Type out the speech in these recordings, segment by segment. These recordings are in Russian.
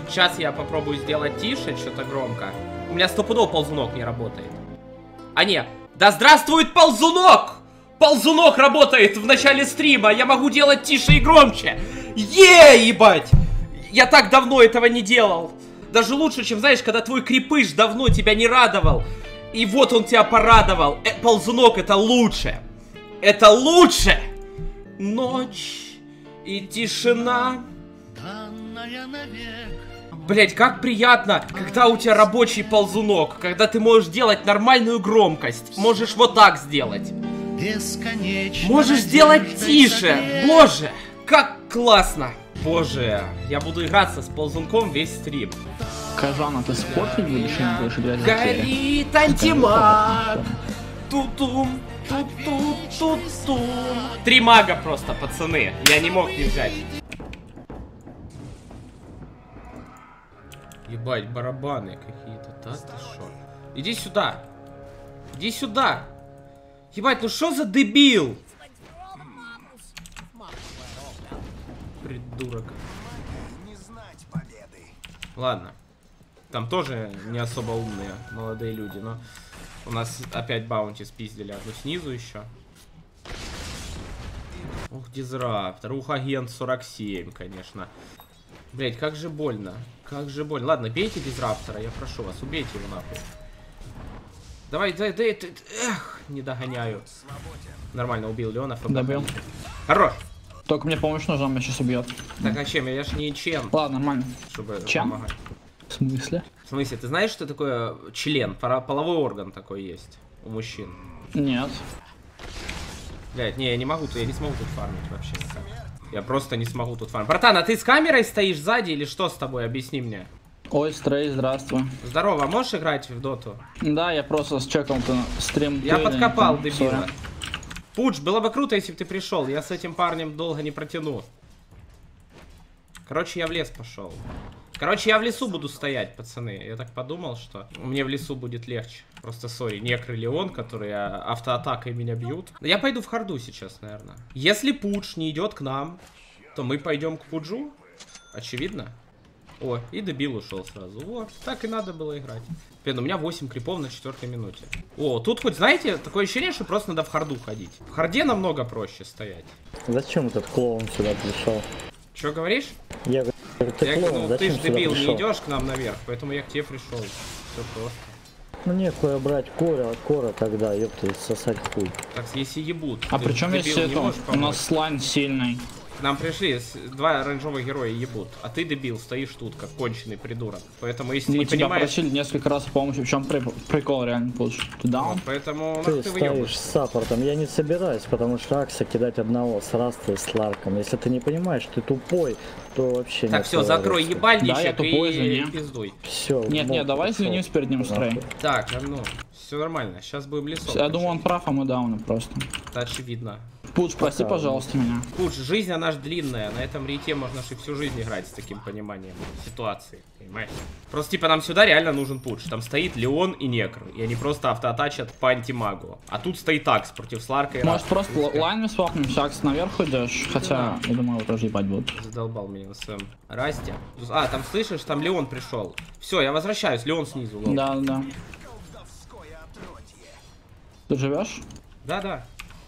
Сейчас я попробую сделать тише, что-то громко. У меня стопудово ползунок не работает. А не, да здравствует ползунок! Ползунок работает в начале стрима, я могу делать тише и громче. Ебать! Я так давно этого не делал. Даже лучше, чем, знаешь, когда твой крепыш давно тебя не радовал. И вот он тебя порадовал. Ползунок это лучше. Это лучше! Ночь и тишина. Блять, как приятно, когда у тебя рабочий ползунок. Когда ты можешь делать нормальную громкость. Можешь вот так сделать. Можешь сделать тише. Боже, как классно. Боже, я буду играться с ползунком весь стрим. Кажана, ты спорт будешь или не будешь играть? Горит антимаг. Тутум, туту-ту-ту. 3 мага просто, пацаны. Я не мог не взять. Ебать, барабаны какие-то, да ты шо? Иди сюда. Иди сюда. Ебать, ну что за дебил? Придурок. Ладно. Там тоже не особо умные молодые люди, но у нас опять баунти спиздили одну снизу еще. Ух, дизраптор. Ух, агент 47, конечно. Блять, как же больно. Как же больно. Ладно, бейте дизраптора, я прошу вас, убейте его нахуй. Давай, дай. Эх, не догоняю. Нормально, убил Леонов. Добил. Хорош. Только мне помощь нужна, меня сейчас убьет. Так а чем? Я ж не чем. Ладно, нормально. Чтобы чем? Помогать. В смысле? В смысле, ты знаешь, что такое член? Половой орган такой есть у мужчин. Нет. Блять, не, я не могу, я не смогу тут фармить вообще никак. Я просто не смогу тут фармить. Братан, а ты с камерой стоишь сзади или что с тобой? Объясни мне. Ой, Стрей, здравствуй. Здорово, можешь играть в доту? Да, я просто счекал стрим. Я подкопал, дебила. Пуч, было бы круто, если бы ты пришел. Я с этим парнем долго не протяну. Короче, я в лес пошел. Короче, я в лесу буду стоять, пацаны. Я так подумал, что мне в лесу будет легче. Просто, сори, некры Леон, которые автоатакой меня бьют. Я пойду в харду сейчас, наверное. Если Пудж не идет к нам, то мы пойдем к Пуджу. Очевидно. О, и дебил ушел сразу. О, так и надо было играть. Блин, у меня 8 крипов на 4-й минуте. О, тут хоть, знаете, такое ощущение, что просто надо в харду ходить. В харде намного проще стоять. Зачем этот клоун сюда пришел? Что говоришь? Я говорю, ты клоун, ты ж дебил, пришел? не идешь к нам наверх, поэтому я к тебе пришел. Все просто. Ну нехуя брать кора тогда, ёпта, сосать хуй. Так, если ебут. А причем если это, у нас слайн сильный. К нам пришли 2 оранжевых героя ебут, а ты, дебил, стоишь тут, как конченый придурок. Поэтому, если ты не тебя понимаешь... просили несколько раз о помощи, в чем прикол реально получишь? Ты даун? Вот, поэтому Ты ты стоишь с саппортом, я не собираюсь, потому что Акса кидать одного с Растой с Ларком. Если ты не понимаешь, ты тупой, то вообще не. Так, все, закрой ебальничек, да, я тупой, и пиздуй. Все. Нет, давай извинюсь перед ним, Стрей. Так, ну, все нормально, сейчас будем лесом. Я думаю, он прав, а мы дауны просто. Это очевидно. Пудж, прости, пожалуйста, меня. Пудж, жизнь она ж длинная, на этом рейте можно же всю жизнь играть с таким пониманием ситуации, понимаешь? Просто типа нам сюда реально нужен Пудж, там стоит Леон и Некр, и они просто автоатачат по антимагу. А тут стоит Акс против Сларка и Может просто лайн мы свапнемся, Акс наверх идешь, хотя, я думаю, его тоже ебать будут. Задолбал меня на своем расте. А, там слышишь, там Леон пришел. Все, я возвращаюсь, Леон снизу. Лол. Да. Ты живешь? Да.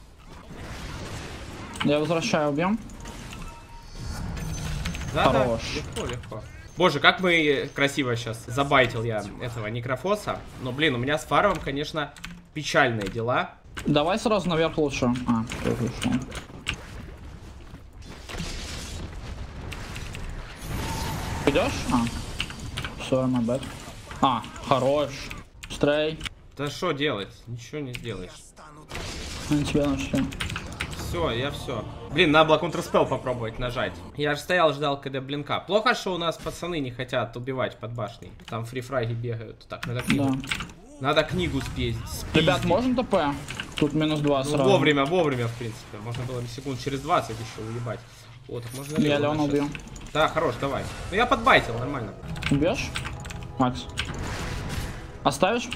Я возвращаю объем. Да, Хорош. Легко. Боже, как мы красиво сейчас забайтил я этого Некрофоса. Но, блин, у меня с фармом, конечно, печальные дела. Давай сразу наверх лучше. А, тоже ушел. Идешь? А. Все, my bad. А, хорош. Стрей. Да что делать? Ничего не сделаешь. Они тебя нашли. Все, я все. Блин, надо было контрспел попробовать нажать. Я же стоял, ждал, когда блинка. Плохо, что у нас пацаны не хотят убивать под башней. Там фрифраги бегают. Так, надо книгу. Да. Надо книгу спиздить. Ребят, можно ТП? Тут минус 2 сразу. Ну, вовремя, в принципе. Можно было секунд через 20 еще уебать. О, так можно я Леона убью. Да, хорош, давай. Ну я подбайтил, нормально. Убьешь? Макс. Оставишь?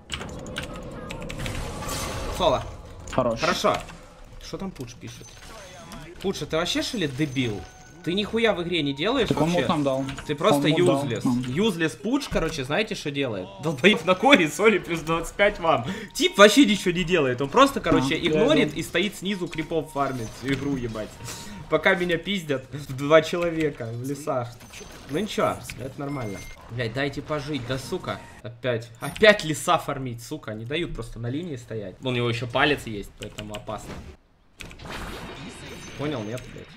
Соло. Хорош. Хорошо. Что там Пудж пишет? Пудж, ты вообще что ли дебил? Ты нихуя в игре не делаешь Так он вообще. мог нам дал. Ты просто Он мог дал юзлес. нам. Юзлес пуч, короче, знаете, что делает? Долбоеб на коре, соли плюс 25 вам. Тип вообще ничего не делает. Он просто, короче, я игнорит иду. и стоит снизу крипов фармит игру, ебать. Пока меня пиздят 2 человека в лесах. Ну ничего, это нормально. Блять, дайте пожить, да сука. Опять леса фармить, сука. Не дают просто на линии стоять. У него еще палец есть, поэтому опасно. Понял, нет, блять.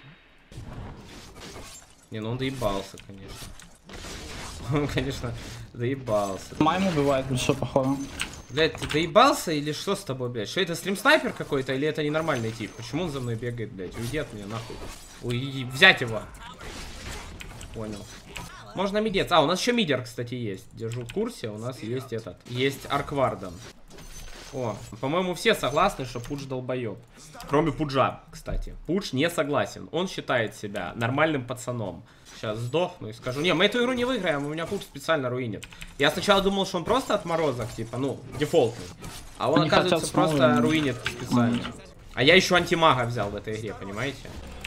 Не, ну он доебался, конечно. Он, конечно, доебался. Майм убивает все, походу. Блять, ты доебался или что с тобой, блять? Что это, стрим-снайпер какой-то или это ненормальный тип? Почему он за мной бегает, блять? Уйди от меня, нахуй. Уйди, взять его. Понял. Можно мидец. А, у нас еще мидер, кстати, есть. Держу в курсе, у нас есть этот. Есть Аркварден. О, по-моему, все согласны, что Пудж долбоеб. Кроме Пуджа, кстати. Пудж не согласен. Он считает себя нормальным пацаном. Сейчас сдохну и скажу. Не, мы эту игру не выиграем, у меня Пудж специально руинит. Я сначала думал, что он просто отморозок, типа, ну, дефолтный. А он, Они оказывается, хотят просто снова... руинит специально. А я еще антимага взял в этой игре, понимаете?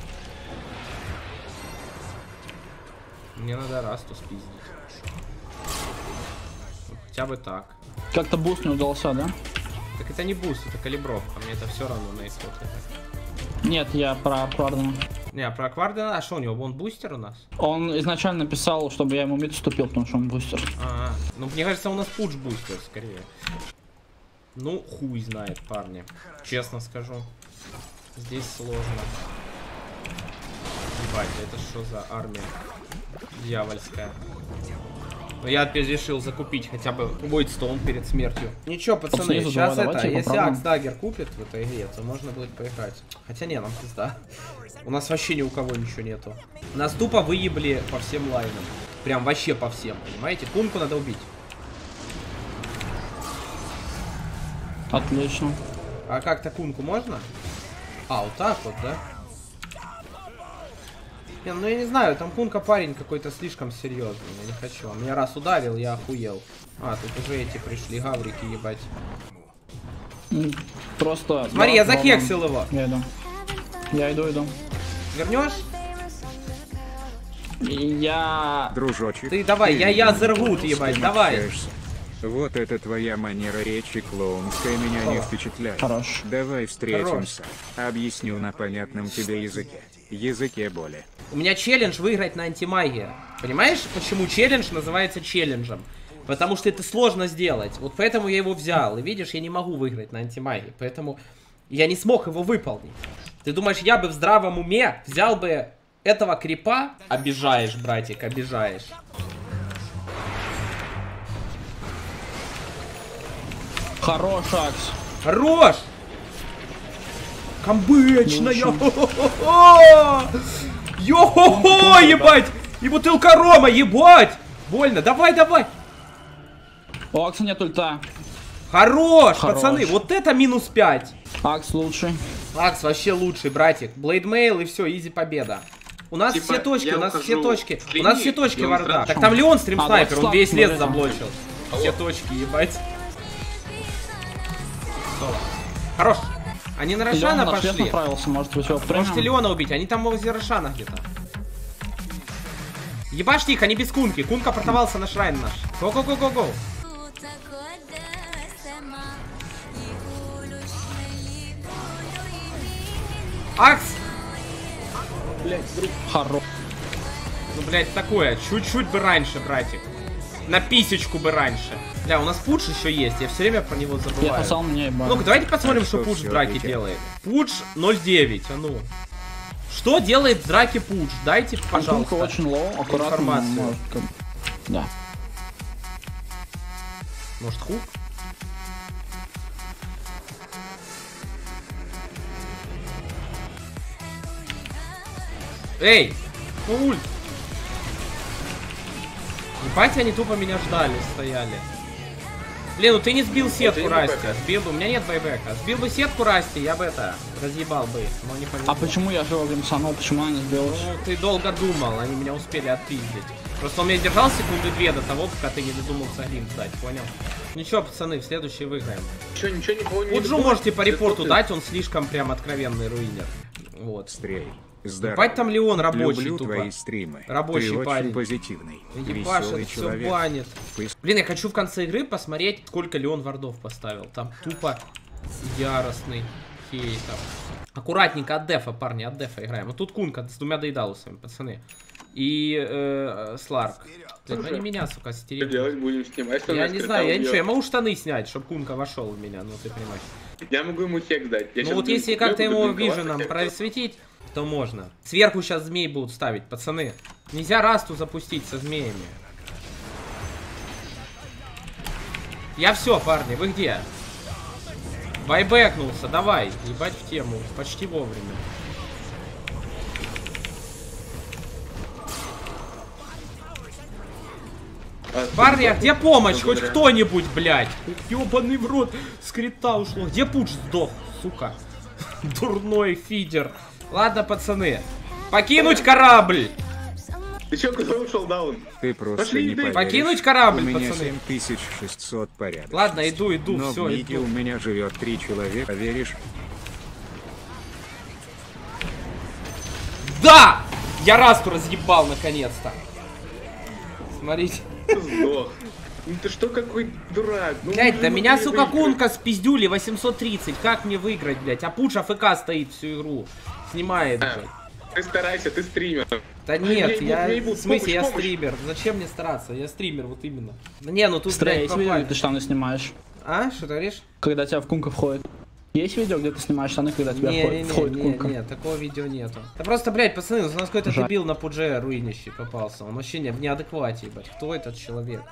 Мне надо Расту спиздить. Ну, хотя бы так. Как-то буст не удался, да? Так это не буст, это калибровка. Мне это все равно на исход. Нет, я про Аквардена. Не, про Аквардена, а что у него? Он бустер у нас? Он изначально писал, чтобы я ему мид уступил, потому что он бустер. Ну мне кажется, у нас пудж бустер скорее. Ну, хуй знает, парни. Честно скажу. Здесь сложно. Ебать, это что за армия дьявольская? Но я опять решил закупить хотя бы Войдстоун перед смертью. Ничего, пацаны, Снизу сейчас давай, это, если попробуем. Акс Даггер купит в этой игре, то можно будет поиграть. Хотя не, нам пизда. У нас вообще ни у кого ничего нету. Нас тупо выебли по всем лайнам. Прям вообще по всем, понимаете? Кунку надо убить. Отлично. А как-то кунку можно? А, вот так вот, да? Не, ну я не знаю, там кунка парень какой-то слишком серьезный, я не хочу. Он меня раз ударил, я охуел. А, тут уже эти пришли, гаврики, ебать. Просто... Смотри, я закексил его. Я иду. Я иду. Вернешь? Я... Дружочек, Ты давай, я Зергут, ебать, давай. общаешься. Вот это твоя манера речи клоунская меня не впечатляет. Хорош. Давай встретимся. Объясню на понятном тебе языке. Языке боли. У меня челлендж выиграть на антимагии. Понимаешь, почему челлендж называется челленджем? Потому что это сложно сделать. Вот поэтому я его взял. И видишь, я не могу выиграть на антимагии. Поэтому я не смог его выполнить. Ты думаешь, я бы в здравом уме взял бы этого крипа? Обижаешь, братик, обижаешь. Хорош, Акс. Хорош! Комбычная! Йо-хо-хо, ебать! И бутылка рома, ебать! Больно, давай, давай! У Акса нет ульта. Хорош, Хорош. пацаны, вот это минус 5. Акс лучший. Акс вообще лучший, братик. Блейдмейл и все, изи победа. У нас Типа, все точки, я у нас ухожу все точки. в У нас все линии, точки и он варда. сразу- Так там Леон А, стрим-снайпер, вот он весь слаб, лес смотри, заблочил. Все точки, ебать. Хорош. Они на Леон Рошана на свет пошли. направился, может быть, его Можете примем? Леона убить, они там возле Рошана где-то. Ебашь их, они без кунки. Кунка портовался на шрайн наш. Го-го-го-го-го. Акс! Хорош. Ну, блядь, такое. Чуть-чуть бы раньше, братик. На писечку бы раньше. Бля, у нас Пудж еще есть. Я все время про него Я забываю. пасал мне ебать. Ну-ка, давайте посмотрим, Так что что Пудж в всё, драке отвечай. делает. Пудж 0.9, а ну. Что делает в драке Пудж? Дайте, Кунка пожалуйста. очень лоу, аккуратно. информацию. Может, как- Да. Может, хук? Эй! Ну, ульт! Ебать, они тупо меня ждали, стояли. Блин, ну ты не сбил сетку, Расти. Сбил бы, у меня нет байбека. Сбил бы сетку, Расти, я бы это, разъебал бы их, но не повезло. А почему я живо гримсанул, почему она не сбилась? Ну, ты долго думал, они меня успели отпиздить. Просто он меня держал секунды 2 до того, пока ты не додумался грим сдать, понял? Ничего, пацаны, в следующий выиграем. Ничего не Пуджу можете по репорту дать, он слишком прям откровенный руинер. Вот. Стрей. Здорово. Ебать там Леон рабочий Люблю тупо. твои стримы. Рабочий Ты парень. очень позитивный, Ебашит, веселый все человек. банит. Пыс- Блин, я хочу в конце игры посмотреть, сколько Леон вардов поставил. Там тупо яростный хейтер. Аккуратненько от дефа, парни, от дефа играем. Вот тут Кунка с 2 дейдалусами, пацаны. И Сларк. Блин, ну не меня, сука, Что стереют. делать будем снимать? Что Я нас не скрыта знаю, я убьет? ничего, я могу штаны снять, чтобы Кунка вошел в меня, ну ты понимаешь. Я могу ему хек дать. Я Ну щас вот блин, если куплю, как-то буду его блинковаться, виженом хек просветить, то можно. Сверху сейчас змей будут ставить, пацаны. Нельзя расту запустить со змеями. Я все, парни, вы где? Байбэкнулся, давай, ебать в тему, почти вовремя. А, Парни, а где помощь? Хоть Благодаря. кто-нибудь, блядь. Ёбаный в рот, скрита ушло. Где пуч сдох, сука? Дурной фидер. Ладно, пацаны. Покинуть корабль. Ты чё, куда ушел, даун? Ты просто Пошли, не иди. поверишь. Покинуть корабль, У меня пацаны. 7600 порядок. Ладно, иду, Но все, в Миге иду. у меня живет 3 человека, веришь? Да! Я расту разъебал наконец-то. Смотрите. Ты сдох. Ну ты что, какой дурак? Ну, Блять, мы да же меня, могли сука, выиграть. Кунка с пиздюли 830. Как мне выиграть, блять? А Пуч АФК стоит всю игру. Снимает, блядь. Ты старайся, ты стример. Да нет, я... ей-богу, В смысле, я помощь. стример. Зачем мне стараться? Я стример, вот именно. Да не, ну тут, Стрей, блядь, есть видео, где попали. ты штаны снимаешь? А? Что ты говоришь? Когда тебя в кунка входит. Есть видео, где ты снимаешь штаны, когда тебя входит кунка? Не, такого видео нету. Да просто, блядь, пацаны, у нас какой-то Жаль. дебил на пудже руинящий попался. Он вообще не в неадеквате, ебать. Кто этот человек?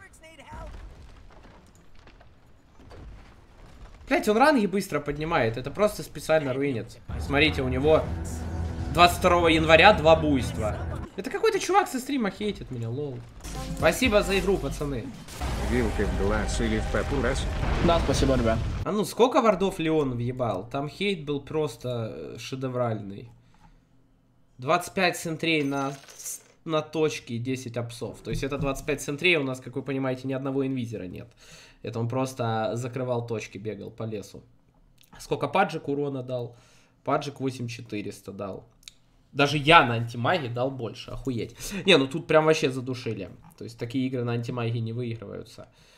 Блять, он ранги быстро поднимает. Это просто специально руинит. Смотрите, у него 22 января 2 буйства. Это какой-то чувак со стрима хейтит меня, лол. Спасибо за игру, пацаны. Вилкой в глаз или в попу раз? Да, спасибо, ребят. А ну, сколько вардов Леон въебал? Там хейт был просто шедевральный. 25 центрей на точке и 10 апсов. То есть это 25 центрей, у нас, как вы понимаете, ни одного инвизера нет. Это он просто закрывал точки, бегал по лесу. Сколько паджик урона дал? Паджик 8400 дал. Даже я на антимаге дал больше, охуеть. Не, ну тут прям вообще задушили. То есть такие игры на антимаге не выигрываются.